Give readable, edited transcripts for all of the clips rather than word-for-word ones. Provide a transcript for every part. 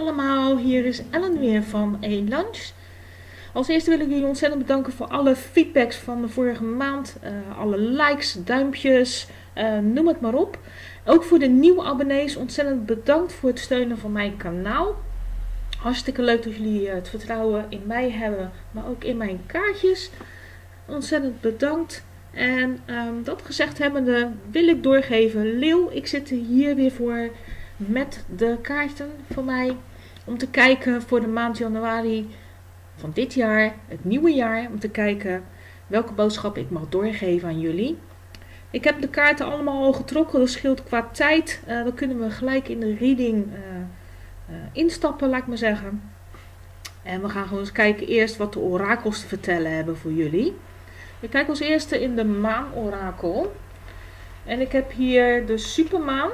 allemaal, hier is Ellen weer van A-Lunch. Als eerste wil ik jullie ontzettend bedanken voor alle feedbacks van de vorige maand. Alle likes, duimpjes, noem het maar op. Ook voor de nieuwe abonnees ontzettend bedankt voor het steunen van mijn kanaal. Hartstikke leuk dat jullie het vertrouwen in mij hebben, maar ook in mijn kaartjes. Ontzettend bedankt. En dat gezegd hebbende wil ik doorgeven. Leeuw, ik zit hier weer voor met de kaarten van mij. Om te kijken voor de maand januari van dit jaar, het nieuwe jaar. Om te kijken welke boodschap ik mag doorgeven aan jullie. Ik heb de kaarten allemaal al getrokken. Dat scheelt qua tijd. Dan kunnen we gelijk in de reading instappen, laat ik maar zeggen. En we gaan gewoon eens kijken eerst wat de orakels te vertellen hebben voor jullie. Ik kijk als eerste in de maanorakel. En ik heb hier de supermaan.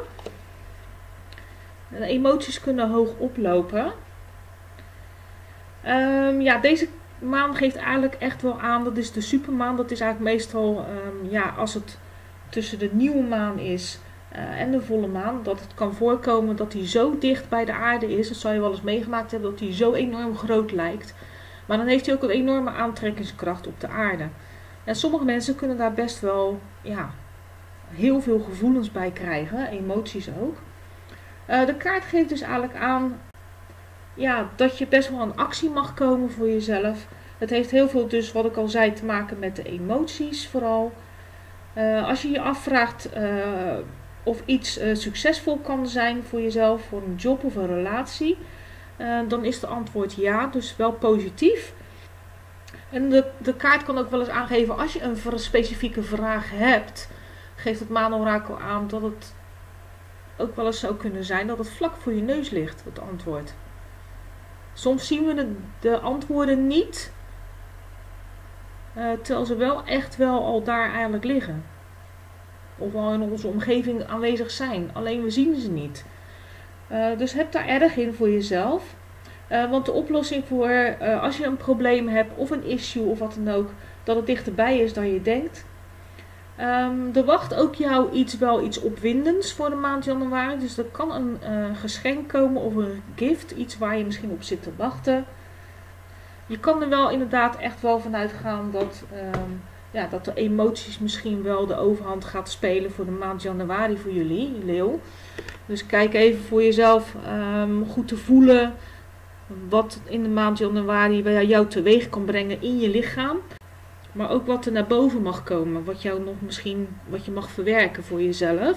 De emoties kunnen hoog oplopen. Ja, deze maan geeft eigenlijk echt wel aan. Dat is de supermaan. Dat is eigenlijk meestal als het tussen de nieuwe maan is en de volle maan. Dat het kan voorkomen dat hij zo dicht bij de aarde is. Dat zou je wel eens meegemaakt hebben. Dat hij zo enorm groot lijkt. Maar dan heeft hij ook een enorme aantrekkingskracht op de aarde. En sommige mensen kunnen daar best wel heel veel gevoelens bij krijgen. Emoties ook. De kaart geeft dus eigenlijk aan dat je best wel in actie mag komen voor jezelf. Het heeft heel veel dus, wat ik al zei, te maken met de emoties vooral. Als je je afvraagt of iets succesvol kan zijn voor jezelf, voor een job of een relatie, dan is het antwoord ja, dus wel positief. En de kaart kan ook wel eens aangeven, als je een specifieke vraag hebt, geeft het maanorakel aan dat het ook wel eens zou kunnen zijn dat het vlak voor je neus ligt, het antwoord. Soms zien we de antwoorden niet, terwijl ze wel echt wel al daar eigenlijk liggen. Of al in onze omgeving aanwezig zijn, alleen we zien ze niet. Dus heb daar erg in voor jezelf. Want de oplossing voor als je een probleem hebt of een issue of wat dan ook, dat het dichterbij is dan je denkt. Er wacht ook jou wel iets opwindends voor de maand januari. Dus er kan een geschenk komen of een gift. Iets waar je misschien op zit te wachten. Je kan er wel inderdaad echt wel vanuit gaan dat de emoties misschien wel de overhand gaat spelen voor de maand januari voor jullie, Leeuw. Dus kijk even voor jezelf goed te voelen wat in de maand januari bij jou teweeg kan brengen in je lichaam. Maar ook wat er naar boven mag komen. Wat je mag verwerken voor jezelf.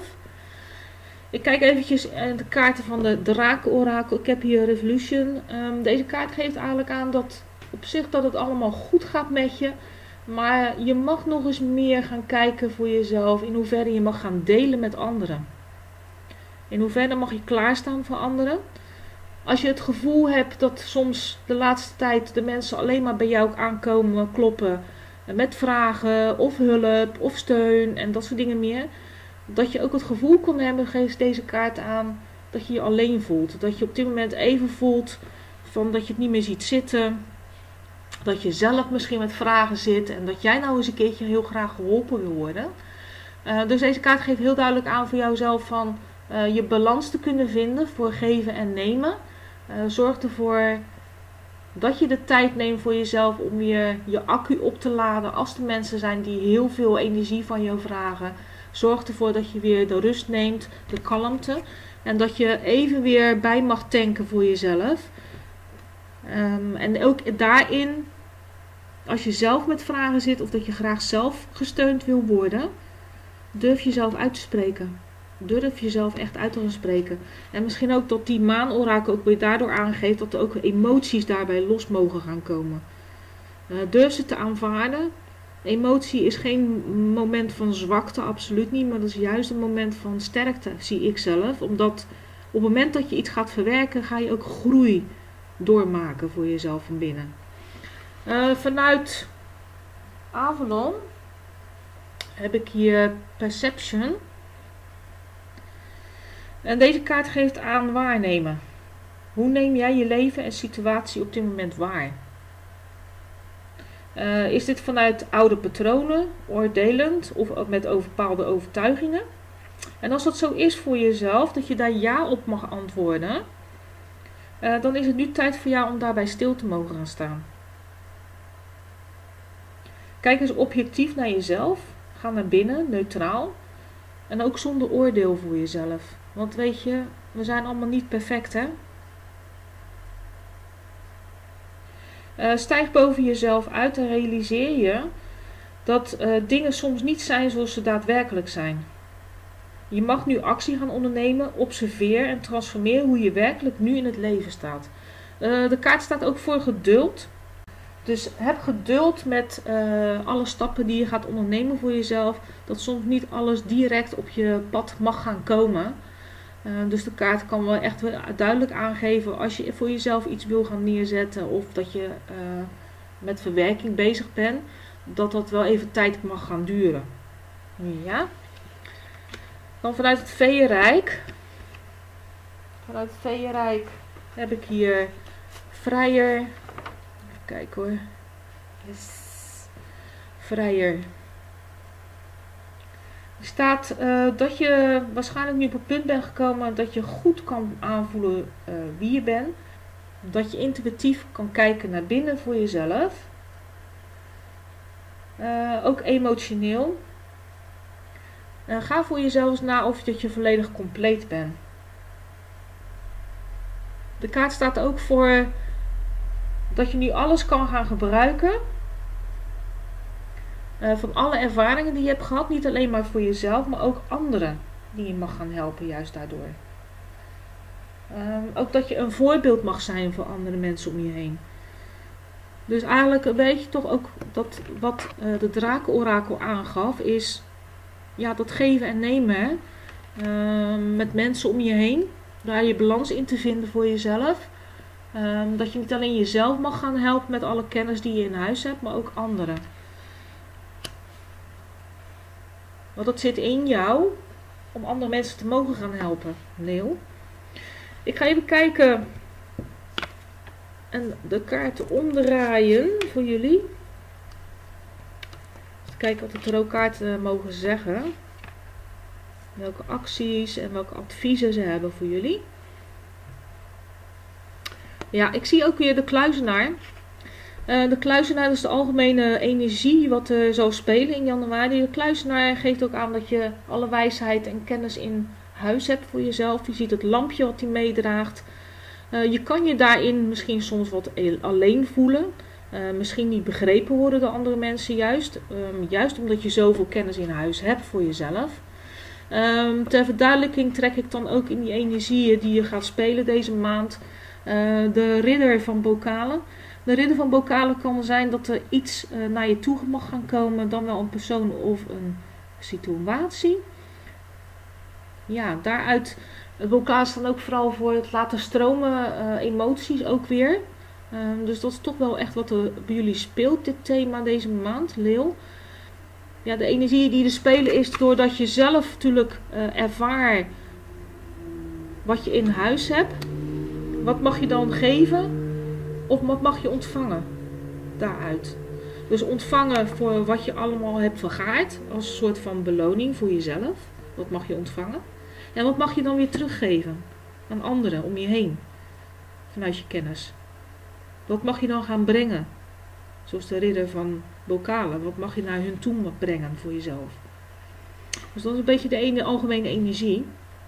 Ik kijk eventjes de kaarten van de drakenorakel. Ik heb hier Revolution. Deze kaart geeft eigenlijk aan dat op zich dat het allemaal goed gaat met je. Maar je mag nog eens meer gaan kijken voor jezelf. In hoeverre je mag gaan delen met anderen. In hoeverre mag je klaarstaan voor anderen. Als je het gevoel hebt dat soms de laatste tijd de mensen alleen maar bij jou aankomen kloppen. Met vragen of hulp of steun en dat soort dingen meer. Dat je ook het gevoel kan hebben, geeft deze kaart aan, dat je je alleen voelt. Dat je op dit moment even voelt dat je het niet meer ziet zitten. Dat je zelf misschien met vragen zit en dat jij nou eens een keertje heel graag geholpen wil worden. Dus deze kaart geeft heel duidelijk aan voor jouzelf van je balans te kunnen vinden voor geven en nemen. Zorg ervoor dat je de tijd neemt voor jezelf om weer je accu op te laden. Als er mensen zijn die heel veel energie van jou vragen. Zorg ervoor dat je weer de rust neemt, de kalmte. En dat je even weer bij mag tanken voor jezelf. En ook daarin, als je zelf met vragen zit of dat je graag zelf gesteund wil worden, durf jezelf uit te spreken. Durf jezelf echt uit te gaan spreken. En misschien ook dat die maanorakel ook weer daardoor aangeeft dat er ook emoties daarbij los mogen gaan komen. Durf ze te aanvaarden. Emotie is geen moment van zwakte, absoluut niet. Maar dat is juist een moment van sterkte, zie ik zelf. Omdat op het moment dat je iets gaat verwerken, ga je ook groei doormaken voor jezelf van binnen. Vanuit Avalon heb ik hier Perception. En deze kaart geeft aan waarnemen. Hoe neem jij je leven en situatie op dit moment waar? Is dit vanuit oude patronen, oordelend of met bepaalde overtuigingen? En als dat zo is voor jezelf, dat je daar ja op mag antwoorden, Dan is het nu tijd voor jou om daarbij stil te mogen gaan staan. Kijk eens objectief naar jezelf. Ga naar binnen, neutraal. En ook zonder oordeel voor jezelf. Want weet je, we zijn allemaal niet perfect, hè? Stijg boven jezelf uit en realiseer je dat dingen soms niet zijn zoals ze daadwerkelijk zijn. Je mag nu actie gaan ondernemen, observeer en transformeer hoe je werkelijk nu in het leven staat. De kaart staat ook voor geduld. Dus heb geduld met alle stappen die je gaat ondernemen voor jezelf. Dat soms niet alles direct op je pad mag gaan komen. Dus de kaart kan wel echt duidelijk aangeven als je voor jezelf iets wil gaan neerzetten. Of dat je met verwerking bezig bent. Dat dat wel even tijd mag gaan duren. Ja. Dan vanuit het Feeënrijk. Vanuit het Feeënrijk heb ik hier Vrijer. Even kijken hoor. Yes. Vrijer. Er staat dat je waarschijnlijk nu op het punt bent gekomen dat je goed kan aanvoelen wie je bent. Dat je intuïtief kan kijken naar binnen voor jezelf. Ook emotioneel. Ga voor jezelf eens na of dat je volledig compleet bent. De kaart staat ook voor dat je nu alles kan gaan gebruiken. Van alle ervaringen die je hebt gehad. Niet alleen maar voor jezelf, maar ook anderen die je mag gaan helpen juist daardoor. Ook dat je een voorbeeld mag zijn voor andere mensen om je heen. Dus eigenlijk weet je toch ook dat wat de drakenorakel aangaf is... Ja, dat geven en nemen met mensen om je heen. Daar je balans in te vinden voor jezelf. Dat je niet alleen jezelf mag gaan helpen met alle kennis die je in huis hebt, maar ook anderen. Want dat zit in jou om andere mensen te mogen gaan helpen, Leeuw. Ik ga even kijken en de kaarten omdraaien voor jullie. Kijken wat de tarotkaarten mogen zeggen. Welke acties en welke adviezen ze hebben voor jullie. Ja, ik zie ook weer de kluizenaar. De kluizenaar is de algemene energie wat er zal spelen in januari. De kluizenaar geeft ook aan dat je alle wijsheid en kennis in huis hebt voor jezelf. Je ziet het lampje wat hij meedraagt. Je kan je daarin misschien soms wat alleen voelen. Misschien niet begrepen worden door andere mensen juist. Juist omdat je zoveel kennis in huis hebt voor jezelf. Ter verduidelijking trek ik dan ook in die energieën die je gaat spelen deze maand. De ridder van bokalen. De ridder van bokalen kan zijn dat er iets naar je toe mag gaan komen. Dan wel een persoon of een situatie. Ja, daaruit. De bokalen staan ook vooral voor het laten stromen emoties ook weer. Dus dat is toch wel echt wat er bij jullie speelt, dit thema deze maand, Leeuw. Ja, de energie die er spelen is doordat je zelf natuurlijk ervaart wat je in huis hebt. Wat mag je dan geven? Of wat mag je ontvangen daaruit? Dus ontvangen voor wat je allemaal hebt vergaard, als een soort van beloning voor jezelf. Wat mag je ontvangen? En wat mag je dan weer teruggeven aan anderen om je heen, vanuit je kennis? Wat mag je dan gaan brengen? Zoals de ridder van bokalen. Wat mag je naar hun toe brengen voor jezelf? Dus dat is een beetje de algemene energie.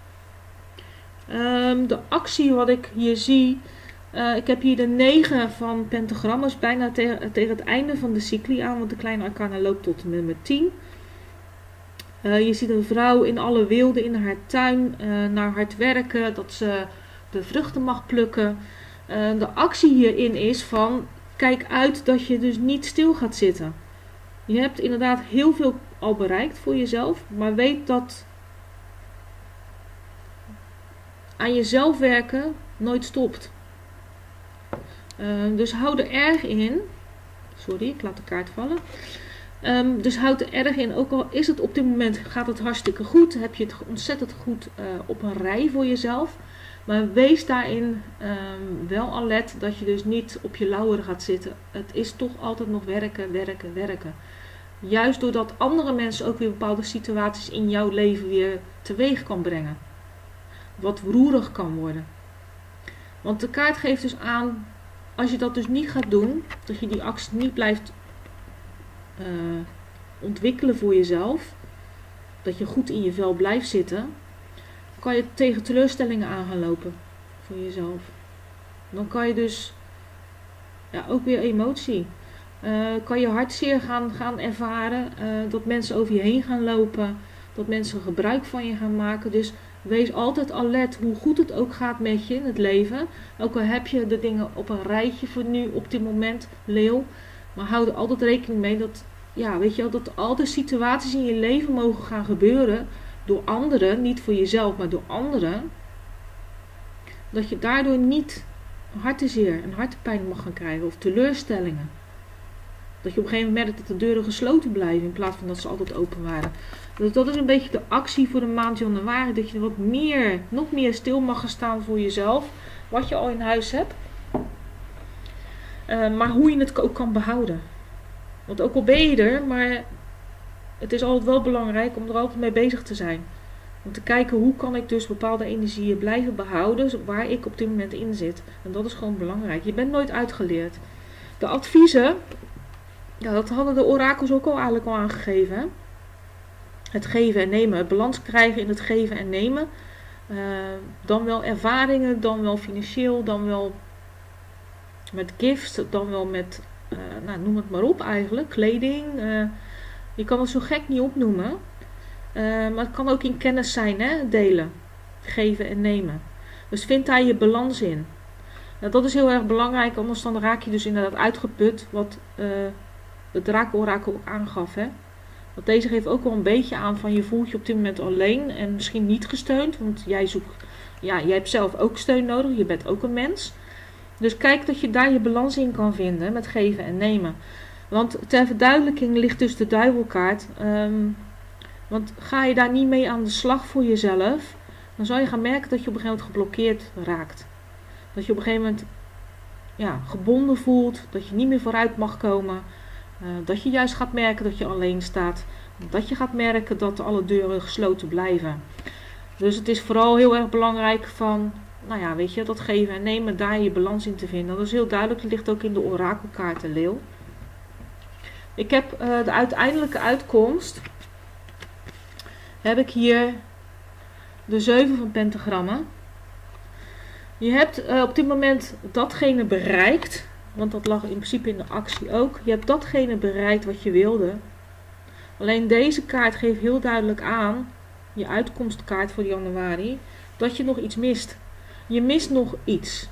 De actie wat ik hier zie. Ik heb hier de 9 van pentagrammen. Bijna tegen het einde van de cycli aan. Want de kleine arcana loopt tot nummer 10. Je ziet een vrouw in alle weelde in haar tuin. Naar hard werken. Dat ze de vruchten mag plukken. De actie hierin is van, kijk uit dat je dus niet stil gaat zitten. Je hebt inderdaad heel veel al bereikt voor jezelf, maar weet dat aan jezelf werken nooit stopt. Dus houd er erg in. Sorry, ik laat de kaart vallen. Dus houd er erg in, ook al is het op dit moment, gaat het hartstikke goed. Heb je het ontzettend goed op een rij voor jezelf. Maar wees daarin wel alert dat je dus niet op je lauweren gaat zitten. Het is toch altijd nog werken, werken, werken. Juist doordat andere mensen ook weer bepaalde situaties in jouw leven weer teweeg kan brengen. Wat roerig kan worden. Want de kaart geeft dus aan, als je dat dus niet gaat doen, dat je die actie niet blijft ontwikkelen voor jezelf, dat je goed in je vel blijft zitten, kan je tegen teleurstellingen aan gaan lopen voor jezelf. Dan kan je dus ook weer emotie. Kan je hartzeer gaan ervaren, dat mensen over je heen gaan lopen, dat mensen gebruik van je gaan maken. Dus wees altijd alert hoe goed het ook gaat met je in het leven. Ook al heb je de dingen op een rijtje voor nu, op dit moment, leeuw. Maar hou er altijd rekening mee dat, weet je wel, dat al de situaties in je leven mogen gaan gebeuren door anderen. Niet voor jezelf, maar door anderen. Dat je daardoor niet hartzeer en hartepijn mag gaan krijgen of teleurstellingen. Dat je op een gegeven moment merkt dat de deuren gesloten blijven in plaats van dat ze altijd open waren. Dus dat is een beetje de actie voor de maand januari. Dat je nog meer stil mag gaan staan voor jezelf. Wat je al in huis hebt. Maar hoe je het ook kan behouden. Want ook al ben je er, maar het is altijd wel belangrijk om er altijd mee bezig te zijn. Om te kijken hoe kan ik dus bepaalde energieën blijven behouden waar ik op dit moment in zit. En dat is gewoon belangrijk. Je bent nooit uitgeleerd. De adviezen, dat hadden de orakels ook eigenlijk al aangegeven. Hè? Het geven en nemen, het balans krijgen in het geven en nemen. Dan wel ervaringen, dan wel financieel, dan wel met gifts, dan wel met, noem het maar op eigenlijk, kleding. Je kan het zo gek niet opnoemen. Maar het kan ook in kennis zijn, hè? Delen, geven en nemen. Dus vind daar je balans in. Dat is heel erg belangrijk, anders dan raak je dus inderdaad uitgeput, wat het drakorakel ook aangaf. Hè? Want deze geeft ook wel een beetje aan van je voelt je op dit moment alleen en misschien niet gesteund. Want jij hebt zelf ook steun nodig, je bent ook een mens. Dus kijk dat je daar je balans in kan vinden met geven en nemen. Want ter verduidelijking ligt dus de duivelkaart. Want ga je daar niet mee aan de slag voor jezelf, dan zal je gaan merken dat je op een gegeven moment geblokkeerd raakt. Dat je op een gegeven moment gebonden voelt, dat je niet meer vooruit mag komen. Dat je juist gaat merken dat je alleen staat. Dat je gaat merken dat alle deuren gesloten blijven. Dus het is vooral heel erg belangrijk van, dat geven en nemen, daar je balans in te vinden. Dat is heel duidelijk, dat ligt ook in de orakelkaarten leeuw. Ik heb de uiteindelijke uitkomst. Heb ik hier de 7 van pentagrammen. Je hebt op dit moment datgene bereikt. Want dat lag in principe in de actie ook. Je hebt datgene bereikt wat je wilde. Alleen deze kaart geeft heel duidelijk aan, je uitkomstkaart voor januari, dat je nog iets mist. Je mist nog iets.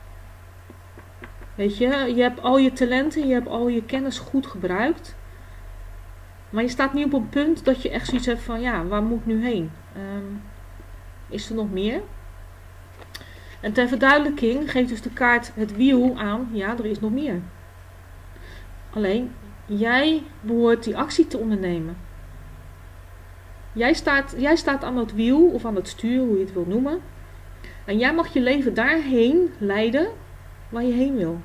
Weet je hebt al je talenten, je hebt al je kennis goed gebruikt. Maar je staat niet op een punt dat je echt zoiets hebt van, waar moet ik nu heen? Is er nog meer? En ter verduidelijking geeft dus de kaart het wiel aan, er is nog meer. Alleen, jij behoort die actie te ondernemen. Jij staat aan dat wiel, of aan het stuur, hoe je het wil noemen. En jij mag je leven daarheen leiden waar je heen wil.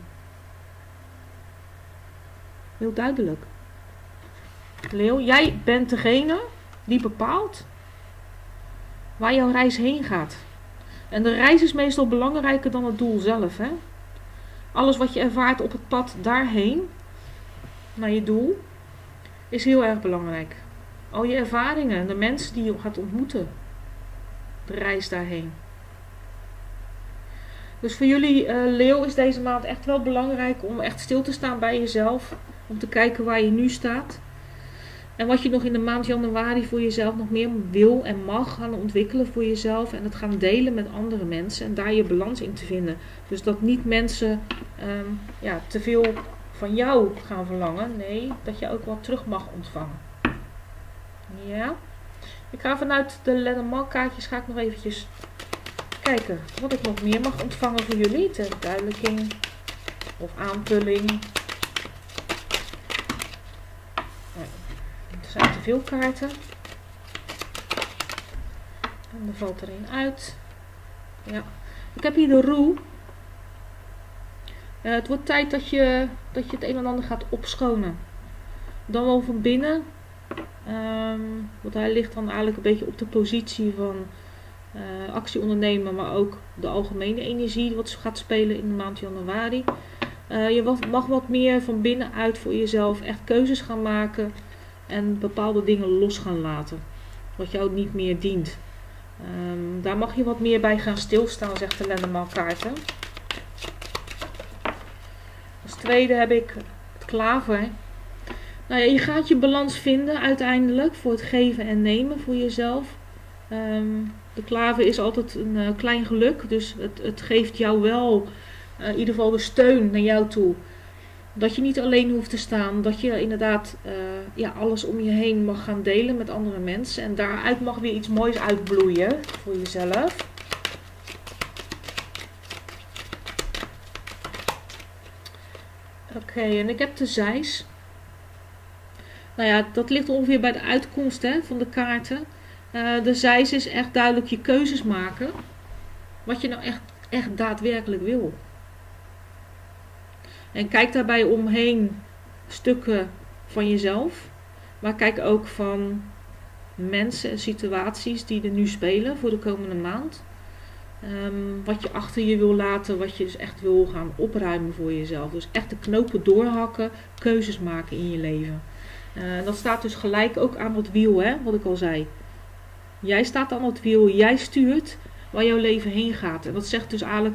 Heel duidelijk. Leeuw, jij bent degene die bepaalt waar jouw reis heen gaat. En de reis is meestal belangrijker dan het doel zelf. Hè? Alles wat je ervaart op het pad daarheen, naar je doel, is heel erg belangrijk. Al je ervaringen, de mensen die je gaat ontmoeten, de reis daarheen. Dus voor jullie leeuw is deze maand echt wel belangrijk om echt stil te staan bij jezelf. Om te kijken waar je nu staat. En wat je nog in de maand januari voor jezelf nog meer wil en mag gaan ontwikkelen voor jezelf. En het gaan delen met andere mensen. En daar je balans in te vinden. Dus dat niet mensen te veel van jou gaan verlangen. Nee, dat je ook wat terug mag ontvangen. Ja. Ik ga vanuit de Lenormand kaartjes ga ik nog eventjes kijken wat ik nog meer mag ontvangen voor jullie. Ter verduidelijking of aanvulling. Er zijn te veel kaarten. En er valt er een uit. Ja. Ik heb hier de roe. Het wordt tijd dat je het een en ander gaat opschonen. Dan wel van binnen. Want hij ligt dan eigenlijk een beetje op de positie van actie ondernemen, maar ook de algemene energie wat gaat spelen in de maand januari. Je mag wat meer van binnenuit voor jezelf echt keuzes gaan maken en bepaalde dingen los gaan laten, wat jou niet meer dient. Daar mag je wat meer bij gaan stilstaan, zegt de Lennormand kaarten. Als tweede heb ik het klaver. Nou ja, je gaat je balans vinden uiteindelijk voor het geven en nemen voor jezelf. De klaver is altijd een klein geluk, dus het geeft jou wel in ieder geval de steun naar jou toe. Dat je niet alleen hoeft te staan, dat je inderdaad alles om je heen mag gaan delen met andere mensen. En daaruit mag weer iets moois uitbloeien voor jezelf. Oké, en ik heb de zeis. Nou ja, dat ligt ongeveer bij de uitkomst van de kaarten. De zeis is echt duidelijk je keuzes maken. Wat je nou echt daadwerkelijk wil. En kijk daarbij omheen stukken van jezelf. Maar kijk ook van mensen en situaties die er nu spelen voor de komende maand. Wat je achter je wil laten, wat je dus echt wil gaan opruimen voor jezelf. Dus echt de knopen doorhakken, keuzes maken in je leven. Dat staat dus gelijk ook aan het wiel, wat ik al zei. Jij staat aan het wiel, jij stuurt waar jouw leven heen gaat. En dat zegt dus eigenlijk,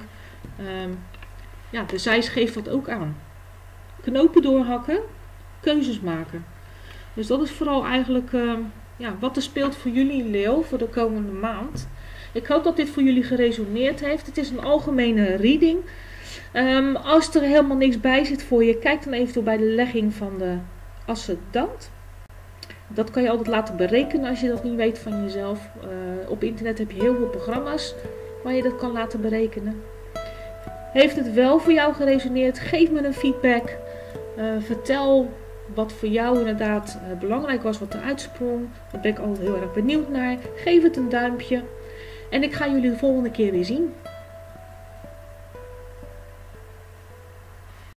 de zeis geeft dat ook aan. Knopen doorhakken, keuzes maken. Dus dat is vooral eigenlijk wat er speelt voor jullie, Leeuw, voor de komende maand. Ik hoop dat dit voor jullie geresoneerd heeft. Het is een algemene reading. Als er helemaal niks bij zit voor je, kijk dan eventueel bij de legging van de ascendant. Dat kan je altijd laten berekenen als je dat niet weet van jezelf. Op internet heb je heel veel programma's waar je dat kan laten berekenen. Heeft het wel voor jou geresoneerd? Geef me een feedback. Vertel wat voor jou inderdaad belangrijk was, wat er uitsprong. Daar ben ik altijd heel erg benieuwd naar. Geef het een duimpje. En ik ga jullie de volgende keer weer zien.